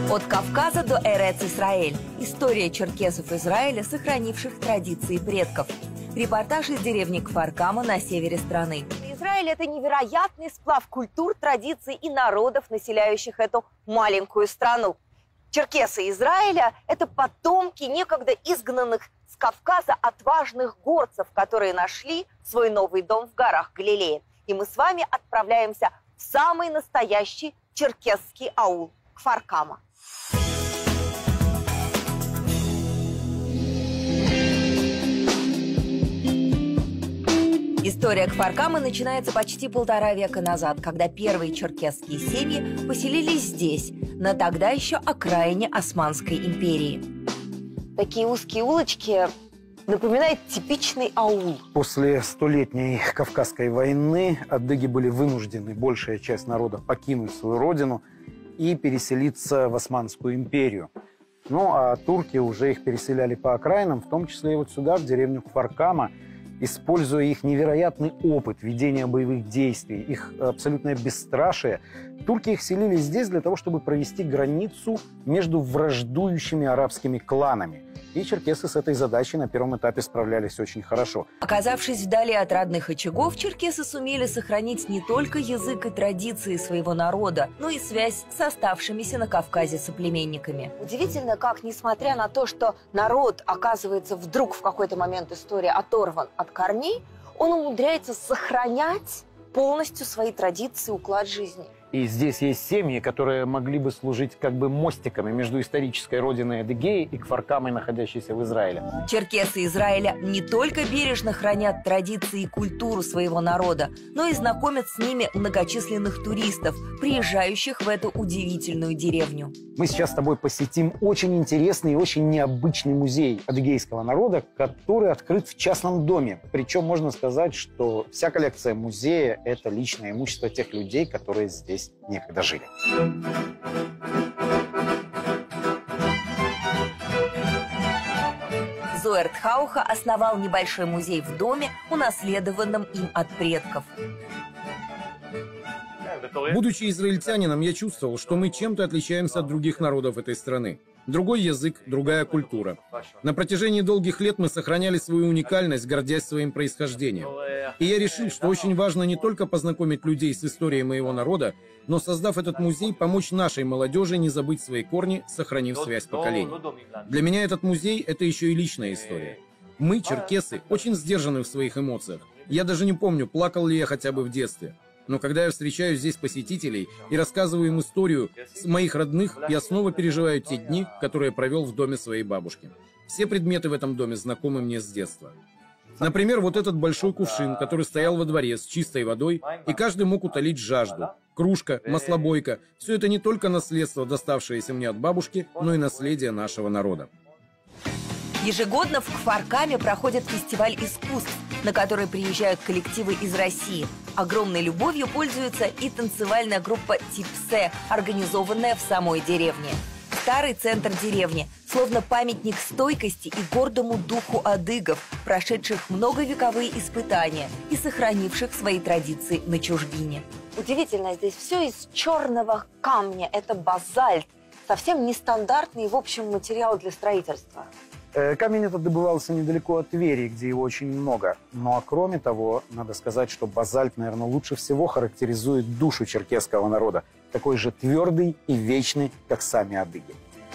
От Кавказа до Эрец-Исраэль. История черкесов Израиля, сохранивших традиции предков. Репортаж из деревни Кфар-Кама на севере страны. Израиль – это невероятный сплав культур, традиций и народов, населяющих эту маленькую страну. Черкесы Израиля – это потомки некогда изгнанных с Кавказа отважных горцев, которые нашли свой новый дом в горах Галилеи. И мы с вами отправляемся в самый настоящий черкесский аул – Кфар-Кама. История Кфар-Камы начинается почти 1,5 века назад, когда первые черкесские семьи поселились здесь, на тогда еще окраине Османской империи. Такие узкие улочки напоминают типичный аул. После столетней Кавказской войны адыги были вынуждены, большая часть народа, покинуть свою родину и переселиться в Османскую империю. Ну а турки уже их переселяли по окраинам, в том числе и вот сюда, в деревню Кфар-Кама, используя их невероятный опыт ведения боевых действий, их абсолютное бесстрашие. Турки их селили здесь для того, чтобы провести границу между враждующими арабскими кланами. И черкесы с этой задачей на первом этапе справлялись очень хорошо. Оказавшись вдали от родных очагов, черкесы сумели сохранить не только язык и традиции своего народа, но и связь с оставшимися на Кавказе соплеменниками. Удивительно, как, несмотря на то, что народ оказывается вдруг в какой-то момент истории оторван от корней, он умудряется сохранять полностью свои традиции, уклад жизни. И здесь есть семьи, которые могли бы служить как бы мостиками между исторической родиной Адыгеи и Кфар-Камой, находящейся в Израиле. Черкесы Израиля не только бережно хранят традиции и культуру своего народа, но и знакомят с ними многочисленных туристов, приезжающих в эту удивительную деревню. Мы сейчас с тобой посетим очень интересный и очень необычный музей адыгейского народа, который открыт в частном доме. Причем можно сказать, что вся коллекция музея – это личное имущество тех людей, которые здесь некогда жили. Зоэр Тхауха основал небольшой музей в доме, унаследованном им от предков. Будучи израильтянином, я чувствовал, что мы чем-то отличаемся от других народов этой страны. Другой язык, другая культура. На протяжении долгих лет мы сохраняли свою уникальность, гордясь своим происхождением. И я решил, что очень важно не только познакомить людей с историей моего народа, но, создав этот музей, помочь нашей молодежи не забыть свои корни, сохранив связь поколений. Для меня этот музей – это еще и личная история. Мы, черкесы, очень сдержаны в своих эмоциях. Я даже не помню, плакал ли я хотя бы в детстве. Но когда я встречаю здесь посетителей и рассказываю им историю с моих родных, я снова переживаю те дни, которые я провел в доме своей бабушки. Все предметы в этом доме знакомы мне с детства. Например, вот этот большой кувшин, который стоял во дворе с чистой водой, и каждый мог утолить жажду. Кружка, маслобойка – все это не только наследство, доставшееся мне от бабушки, но и наследие нашего народа. Ежегодно в Кфар-Каме проходит фестиваль искусств, на который приезжают коллективы из России. Огромной любовью пользуется и танцевальная группа «Типсе», организованная в самой деревне. Старый центр деревни, словно памятник стойкости и гордому духу адыгов, прошедших многовековые испытания и сохранивших свои традиции на чужбине. Удивительно, здесь все из черного камня, это базальт, совсем нестандартный, в общем, материал для строительства. Камень этот добывался недалеко от Твери, где его очень много. Ну а кроме того, надо сказать, что базальт, наверное, лучше всего характеризует душу черкесского народа. Такой же твердый и вечный, как сами адыги.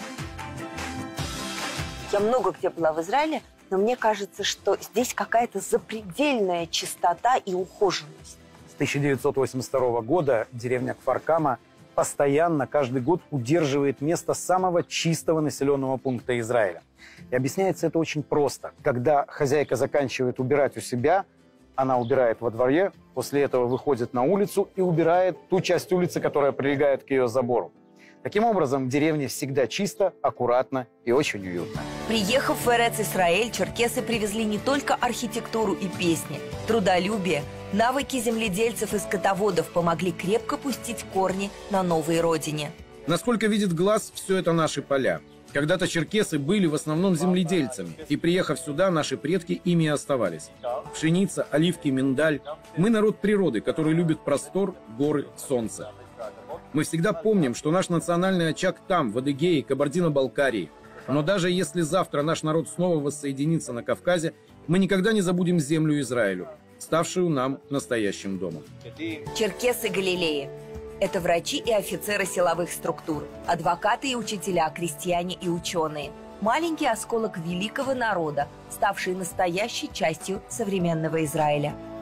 Я много где была в Израиле, но мне кажется, что здесь какая-то запредельная чистота и ухоженность. С 1982 года деревня Кфар-Кама постоянно, каждый год удерживает место самого чистого населенного пункта Израиля. И объясняется это очень просто. Когда хозяйка заканчивает убирать у себя, она убирает во дворе, после этого выходит на улицу и убирает ту часть улицы, которая прилегает к ее забору. Таким образом, в деревне всегда чисто, аккуратно и очень уютно. Приехав в Эрец-Исраэль, черкесы привезли не только архитектуру и песни, трудолюбие, навыки земледельцев и скотоводов помогли крепко пустить корни на новой родине. Насколько видит глаз, все это наши поля. Когда-то черкесы были в основном земледельцами, и, приехав сюда, наши предки ими и оставались. Пшеница, оливки, миндаль. Мы народ природы, который любит простор, горы, солнце. Мы всегда помним, что наш национальный очаг там, в Адыгее, Кабардино-Балкарии. Но даже если завтра наш народ снова воссоединится на Кавказе, мы никогда не забудем землю Израилю, ставшую нам настоящим домом. Черкесы Галилеи – это врачи и офицеры силовых структур, адвокаты и учителя, крестьяне и ученые. Маленький осколок великого народа, ставший настоящей частью современного Израиля.